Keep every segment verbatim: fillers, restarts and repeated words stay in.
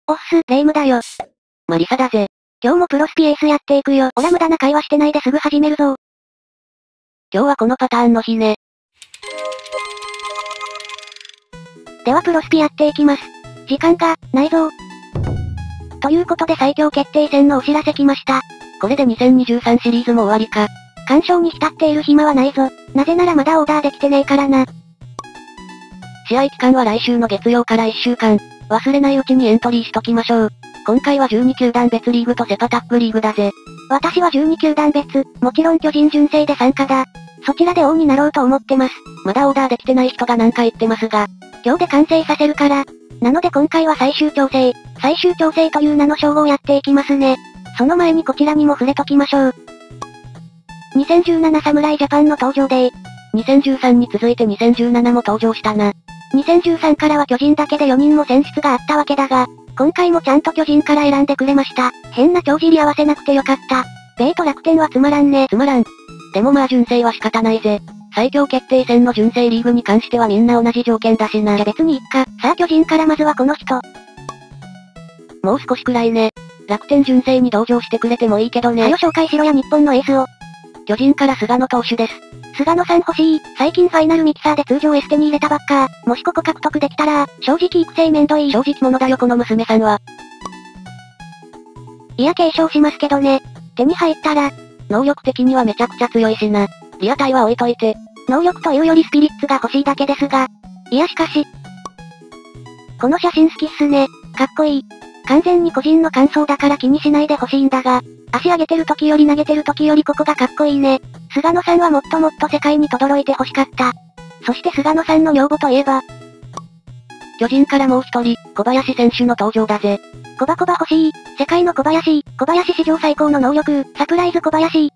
おっす、レイムだよ。 マリサだぜ。 今日もプロスピエースやっていくよ。おら無駄な会話してないですぐ始めるぞ。 今日はこのパターンの日ね。 ではプロスピやっていきます。時間が、ないぞ。ということで最強決定戦のお知らせ来ました。 これでにせんにじゅうさんシリーズも終わりか。 干渉に浸っている暇はないぞ。なぜならまだオーダーできてねえからな。 試合期間は来週の月曜からいっしゅうかん。忘れないうちにエントリーしときましょう。今回はじゅうに球団別リーグとセパタックリーグだぜ。 私はじゅうに球団別、もちろん巨人純正で参加だ。そちらで王になろうと思ってます。 まだオーダーできてない人が何か言ってますが。 今日で完成させるから。なので今回は最終調整。最終調整という名の称号をやっていきますね。その前にこちらにも触れときましょう。にせんじゅうなな侍ジャパンの登場デー。 にせんじゅうさんに続いてにせんじゅうななも登場したな。 にせんじゅうさんからは巨人だけでよにんも選出があったわけだが、今回もちゃんと巨人から選んでくれました。変な帳尻合わせなくてよかった。米と楽天はつまらんね。 つまらん。でもまあ純正は仕方ないぜ。最強決定戦の純正リーグに関してはみんな同じ条件だしな。 じゃ別にいっか。さあ巨人からまずはこの人。 もう少しくらいね。楽天純正に同情してくれてもいいけどね。 はよ紹介しろや日本のエースを。 巨人から菅野投手です。 菅野さん欲しい。最近ファイナルミキサーで通常エステに入れたばっか。もしここ獲得できたら、正直育成めんどい。 正直者だよこの娘さんは。 いや継承しますけどね。手に入ったら、 能力的にはめちゃくちゃ強いしな。リアタイは置いといて。 能力というよりスピリッツが欲しいだけですが。いやしかし。この写真好きっすね。かっこいい。完全に個人の感想だから気にしないでほしいんだが、足上げてる時より投げてる時よりここがかっこいいね。菅野さんはもっともっと世界に轟いて欲しかった。そして菅野さんの女房といえば、 巨人からもう一人、小林選手の登場だぜ。 コバコバ欲しい。世界の小林、小林史上最高の能力、サプライズ小林。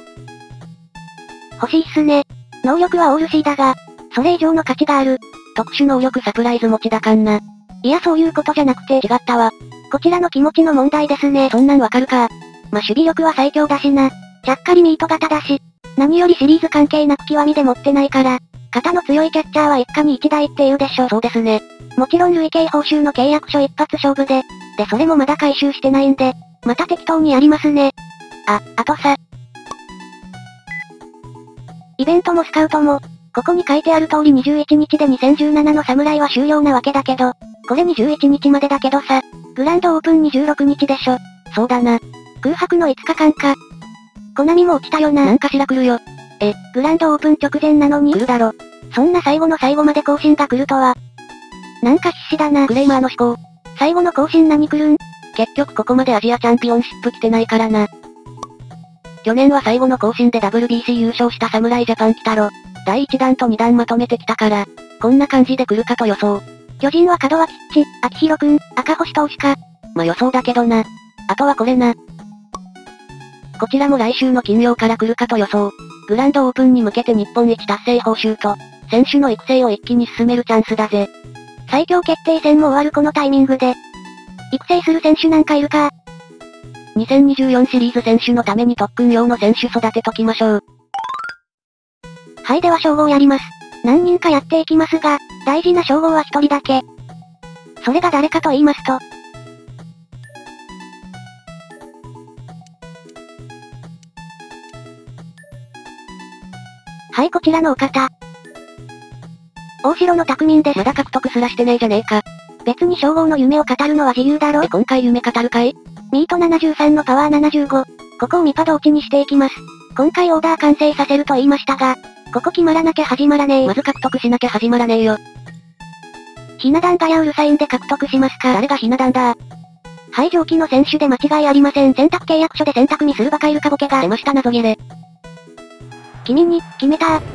欲しいっすね。能力はオール C だが、それ以上の価値がある。 特殊能力サプライズ持ちだかんな。 いやそういうことじゃなくて。 違ったわ。 こちらの気持ちの問題ですね。 そんなんわかるか。 ま、守備力は最強だしな。ちゃっかりミート型だし。何よりシリーズ関係なく極みで持ってないから。肩の強いキャッチャーは一家に一台って言うでしょ。 そうですね。 もちろん累計報酬の契約書一発勝負で。でそれもまだ回収してないんで、また適当にやりますね。あ、あとさ。イベントもスカウトも、ここに書いてある通りにじゅういちにちでにせんじゅうななの侍は終了なわけだけど、これにじゅういちにちまでだけどさ、グランドオープンにじゅうろくにちでしょ。 そうだな。 空白のいつかかんか。コナミも落ちたよな。 なんかしら来るよ。 え、グランドオープン直前なのに来るだろ。 そんな最後の最後まで更新が来るとは。なんか必死だな。 クレイマーの思考。 最後の更新何来るん？ 結局ここまでアジアチャンピオンシップ来てないからな。去年は最後の更新で ダブリュービーシー 優勝した侍ジャパン来たろ。だいいちだんとにだんまとめてきたから、こんな感じで来るかと予想。 巨人は門脇っち、秋広くん、赤星投手か。 ま予想だけどな。あとはこれな。こちらも来週の金曜から来るかと予想。グランドオープンに向けて日本一達成報酬と、選手の育成を一気に進めるチャンスだぜ。 最強決定戦も終わるこのタイミングで、育成する選手なんかいるか？ にせんにじゅうよんシリーズ選手のために特訓用の選手育てときましょう。 はいでは称号やります。何人かやっていきますが、大事な称号は一人だけ。それが誰かと言いますと、はいこちらのお方。大城の匠です。 まだ獲得すらしてねえじゃねえか。 別に称号の夢を語るのは自由だろ。 え、今回夢語るかい？ ミートななじゅうさんのパワーななじゅうご。ここをミパ同値にしていきます。今回オーダー完成させると言いましたが、ここ決まらなきゃ始まらねえ。 まず獲得しなきゃ始まらねえよ。 ひな壇がやうるさいんで獲得しますか。 誰がひな壇だ？ はい上記の選手で間違いありません。選択契約書で選択ミスるバカいるかボケが。 出ました謎切れ。 君に、決めた。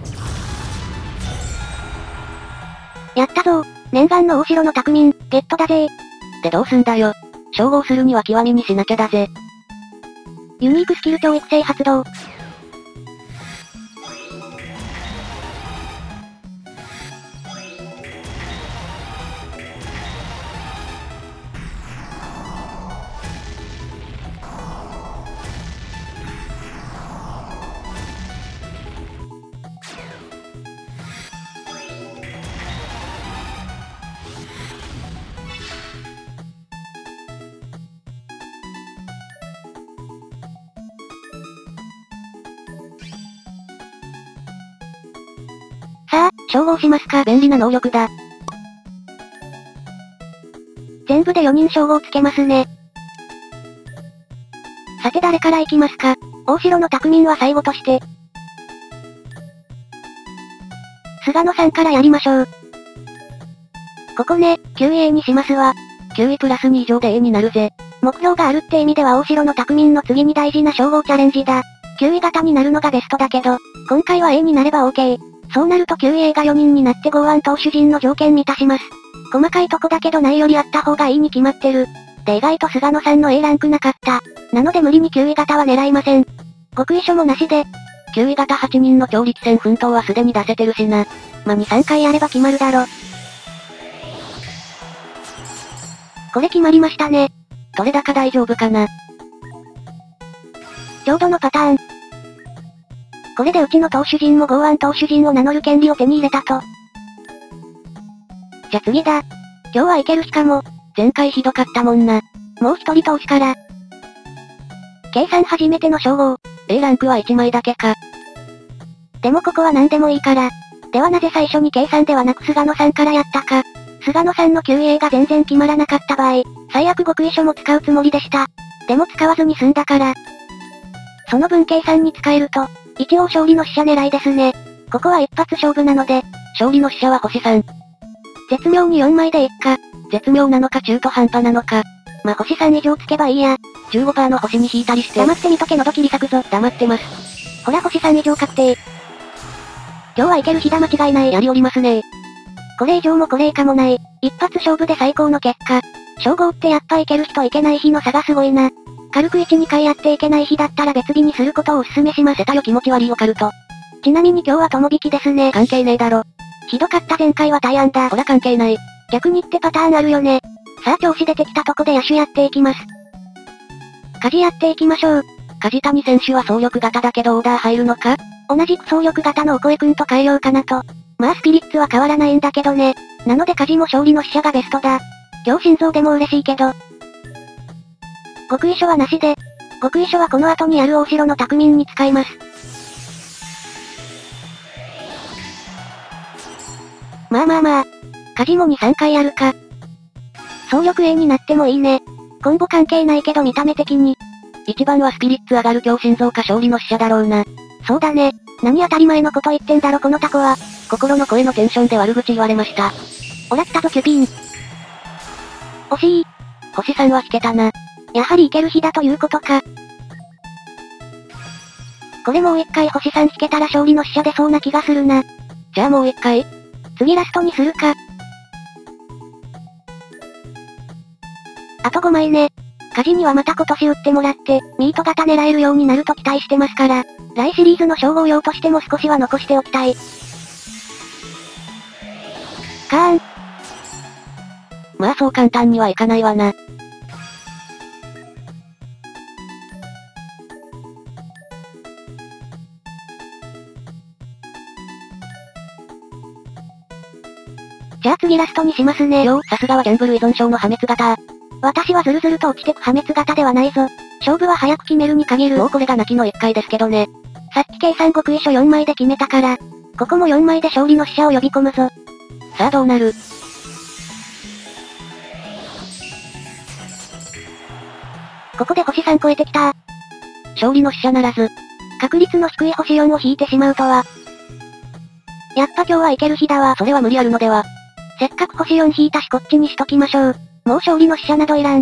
やったぞ。念願の大城の匠、ゲットだぜ。 でどうすんだよ。称号するには極みにしなきゃだぜ。 ユニークスキル教育性発動。 照合しますか。 便利な能力だ。 全部でよにん照合つけますね。さて誰から行きますか。大城の拓民は最後として。菅野さんからやりましょう。ここね、きゅうい エー にしますわ。 きゅういプラスに以上で A になるぜ。 目標があるって意味では大城の拓民の次に大事な称号チャレンジだ。きゅうい型になるのがベストだけど、今回は A になれば OK。そうなると きゅうい エー がよにんになって剛腕投手陣の条件満たします。細かいとこだけどないよりあった方がいいに決まってる。で意外と菅野さんの A ランクなかった。なので無理にきゅうい型は狙いません。極意書もなしで。 きゅうい型はちにんの超力戦奮闘はすでに出せてるしな。 まあ、に、さんかいやれば決まるだろ。これ決まりましたね。 どれだか大丈夫かな。 ちょうどのパターン。これでうちの投手陣も剛腕投手陣を名乗る権利を手に入れたと。じゃ次だ。今日はいける日かも。 前回ひどかったもんな。 もう一人投手から。計算初めての称号。 A ランクはいちまいだけか。 でもここは何でもいいから。ではなぜ最初に計算ではなく菅野さんからやったか。菅野さんの きゅうい エー が全然決まらなかった場合、最悪極意書も使うつもりでした。でも使わずに済んだから。その分計算に使えると、一応勝利の使者狙いですね。ここは一発勝負なので、 勝利の使者は星さん。 絶妙によんまいでいっか。 絶妙なのか中途半端なのか。 まあ、星さん以上つけばいいや。 じゅうごパーセント の星に引いたりして。 黙ってみとけ喉切り裂くぞ。 黙ってます。 ほら星さん以上確定。今日はいける日だ間違いない。 やりおりますね。 これ以上もこれ以下もない。一発勝負で最高の結果。称号ってやっぱいける日といけない日の差がすごいな。軽くいち、にかいやっていけない日だったら別日にすることをお勧めします。 せたよ気持ち悪いオカルト。 ちなみに今日は友引きですね。 関係ねえだろ。 ひどかった前回は大安だ。 ほら関係ない。 逆にってパターンあるよね。さあ調子出てきたとこで野手やっていきます。舵やっていきましょう。 梶谷選手は総力型だけどオーダー入るのか？ 同じく総力型のお声くんと変えようかなと。まあスピリッツは変わらないんだけどね。なので舵も勝利の使者がベストだ。今日心臓でも嬉しいけど。極意書はなしで。極意書はこの後にある大城の拓民に使います。まあまあまあ。舵もに、さんかいやるか。総力 A になってもいいね。コンボ関係ないけど見た目的に。 一番はスピリッツ上がる強心臓か勝利の使者だろうな。 そうだね。何当たり前のこと言ってんだろこのタコは。 心の声のテンションで悪口言われました。 オラったとキュピーン。惜しい。 星さんは引けたな。 やはりいける日だということか。これもう一回星さん引けたら勝利の使者出そうな気がするな。 じゃあもう一回？ 次ラストにするか。あとごまいね。舵にはまた今年打ってもらって、ミート型狙えるようになると期待してますから、来シリーズの称号用としても少しは残しておきたい。カーン。 まあそう簡単にはいかないわな。 じゃあ次ラストにしますね。 よう、さすがはギャンブル依存症の破滅型。 私はズルズルと落ちてく破滅型ではないぞ。勝負は早く決めるに限る。 もうこれが泣きのいっかいですけどね。 さっき計算極意書よんまいで決めたから、ここもよんまいで勝利の使者を呼び込むぞ。 さあどうなる？ ここで星さん超えてきた。 勝利の使者ならず。 確率の低い星よんを引いてしまうとは。やっぱ今日はいける日だわ。 それは無理あるのでは。 せっかく星よん引いたしこっちにしときましょう。もう勝利の使者などいらん。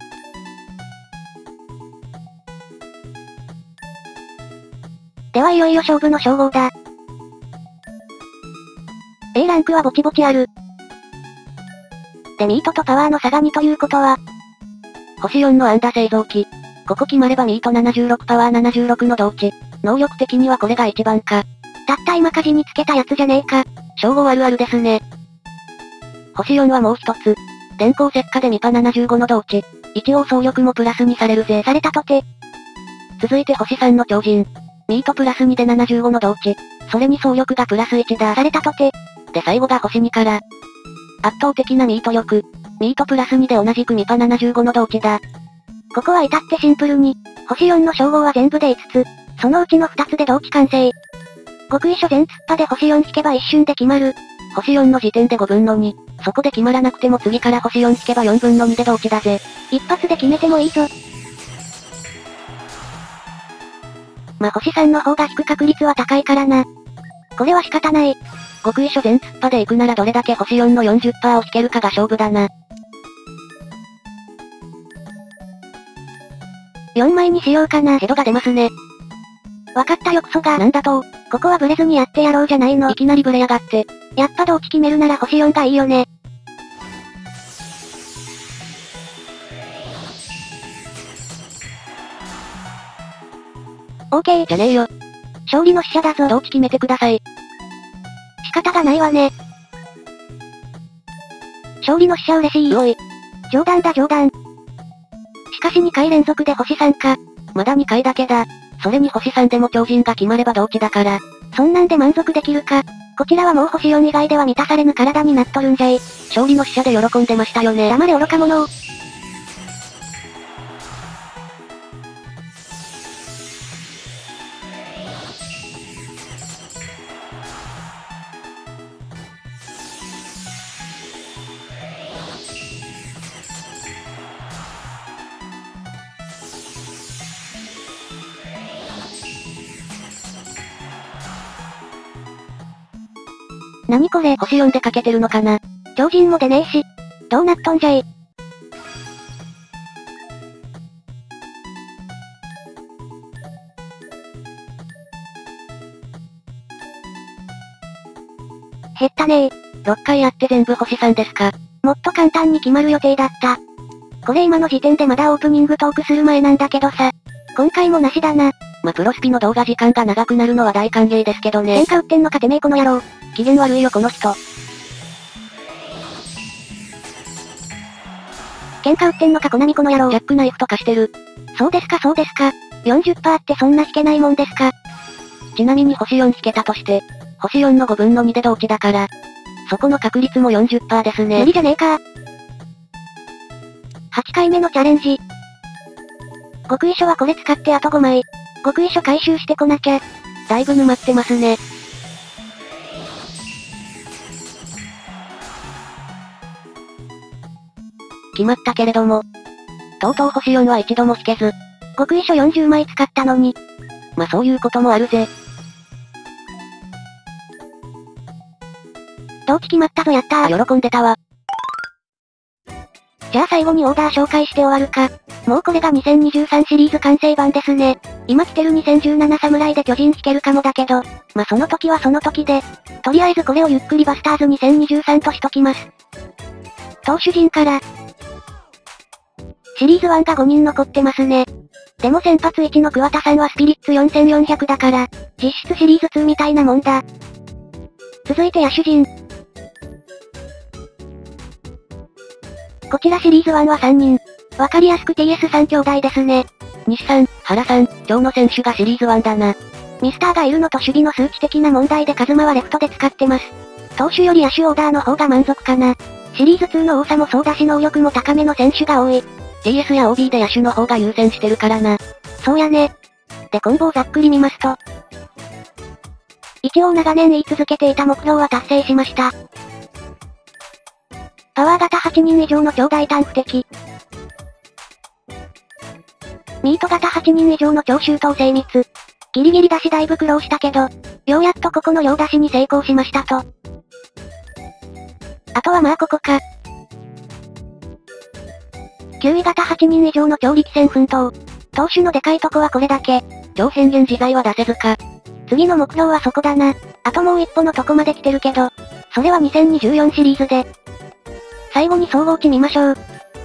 ではいよいよ勝負の称号だ。A ランクはぼちぼちある。でミートとパワーの差がにということは、 星よんの安打製造機。ここ決まればミートななじゅうろくパワーななじゅうろくの同値。能力的にはこれが一番か。 たった今舵につけたやつじゃねえか。 称号あるあるですね。星よんはもう一つ。電光石火でミパななじゅうごの同値。一応総力もプラスにされるぜ。 されたとて。 続いて星さんの超人。ミートプラスにでななじゅうごの同値。それに総力がプラスいちだ。 されたとて。 で最後が星にから。圧倒的なミート力。ミートプラスにで同じくミパななじゅうごの同値だ。 ここは至ってシンプルに、星よんの称号は全部でいつつ、そのうちのふたつで同値完成。 極意書全突破で星よん引けば一瞬で決まる。 星よんの時点でごぶんのに。そこで決まらなくても次から星よん引けばよんぶんのにで同値だぜ。 一発で決めてもいいぞ。まあ、星さんの方が引く確率は高いからな。これは仕方ない。 極意書全突破で行くならどれだけ星よんの よんじゅっパーセント を引けるかが勝負だな。 よんまいにしようかな。 ヘドが出ますね。 わかったよクソが。 なんだと。 ここはブレずにやってやろうじゃないの。 いきなりブレやがって。 やっぱ同値決めるなら星よんがいいよね。オーケー。 じゃねえよ。 勝利の使者だぞ。 同値決めてください。 仕方がないわね。勝利の使者嬉しい。 うおい。 冗談だ冗談。しかしにかい連続で星さんか。 まだにかいだけだ。それに星さんでも超人が決まれば同値だから。 そんなんで満足できるか。こちらはもう星よん以外では満たされぬ体になっとるんじゃい。 勝利の使者で喜んでましたよね。 黙れ愚か者を。何これ。 星よんでかけてるのかな。 超人も出ねえし。どうなっとんじゃい。減ったねー。 ろっかいやって全部星さんですか。 もっと簡単に決まる予定だった。これ今の時点でまだオープニングトークする前なんだけどさ。今回もなしだな。 ま、プロスピの動画時間が長くなるのは大歓迎ですけどね。 喧嘩売ってんのかてめえこの野郎。 機嫌悪いよこの人。 喧嘩売ってんのかコナミこの野郎。 ジャックナイフとかしてる。 そうですかそうですか。よんじゅっパーセント ってそんな引けないもんですか。 ちなみに星よん引けたとして、星よんのごぶんのにで同値だから、そこの確率も よんじゅっパーセント ですね。 無理じゃねえか。はちかいめのチャレンジ。極意書はこれ使ってあとごまい。極意書回収してこなきゃ。 だいぶ沼ってますね。決まったけれども、とうとう星よんは一度も引けず。 極意書よんじゅうまい使ったのに。 まあ、そういうこともあるぜ。 同値決まったぞやったー。 あ、喜んでたわ。 じゃあ最後にオーダー紹介して終わるか。もうこれがにせんにじゅうさんシリーズ完成版ですね。今来てるにせんじゅうなな侍で巨人引けるかもだけど、まあ、その時はその時で、とりあえずこれをゆっくりバスターズにせんにじゅうさんとしときます。投手陣から、シリーズワンがごにん残ってますね。でも先発いちの桑田さんはスピリッツよんせんよんひゃくだから、実質シリーズツーみたいなもんだ。続いて野手陣。こちらシリーズワンはさんにん。わかりやすく ティーエスさん 兄弟ですね。 西さん、原さん、長野選手がシリーズワンだな。 ミスターがいるのと守備の数値的な問題でカズマはレフトで使ってます。投手より野手オーダーの方が満足かな。シリーズツーの多さもそうだし能力も高めの選手が多い。 ティーエス や オービー で野手の方が優先してるからな。 そうやね。でコンボをざっくり見ますと。一応長年言い続けていた目標は達成しました。パワー型はちにん以上の超大胆不敵。ミート型はちにん以上の超周到精密。ギリギリ出しだいぶ苦労したけど、ようやっとここの両出しに成功しましたと。あとはまあここか。きゅうい型はちにん以上の超力戦奮闘。投手のでかいとこはこれだけ。 超変幻自在は出せずか。 次の目標はそこだな。あともう一歩のとこまで来てるけど、それはにせんにじゅうよんシリーズで。最後に総合値見ましょう。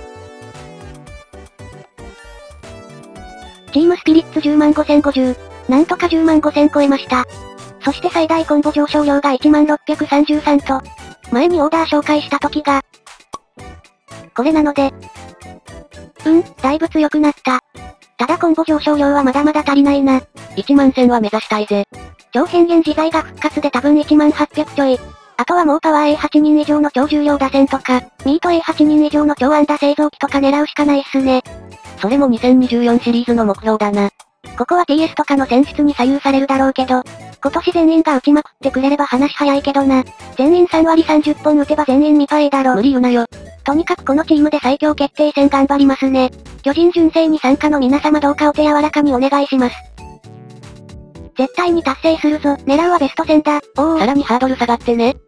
チームスピリッツじゅうまんごせんごじゅう。なんとかじゅうまんごせん超えました。そして最大コンボ上昇量がいちまんろっぴゃくさんじゅうさんと、前にオーダー紹介した時が、これなので、うん、だいぶ強くなった。ただコンボ上昇量はまだまだ足りないな。 いちまんせんは目指したいぜ。 超変幻自在が復活で多分いちまんはっぴゃくちょい。あとはもうパワー エーはちにん以上の超重要打線とか、ミート エーはちにん以上の超安打製造機とか狙うしかないっすね。 それもにせんにじゅうよんシリーズの目標だな。 ここは ティーエス とかの選出に左右されるだろうけど、 今年全員が打ちまくってくれれば話早いけどな。全員さんわりさんじゅっぽん打てば全員ミパエだろ。 無理言うなよ。 とにかくこのチームで最強決定戦頑張りますね。巨人純正に参加の皆様どうかお手柔らかにお願いします。絶対に達成するぞ。狙うはベスト戦だ。 おお。さらにハードル下がってね。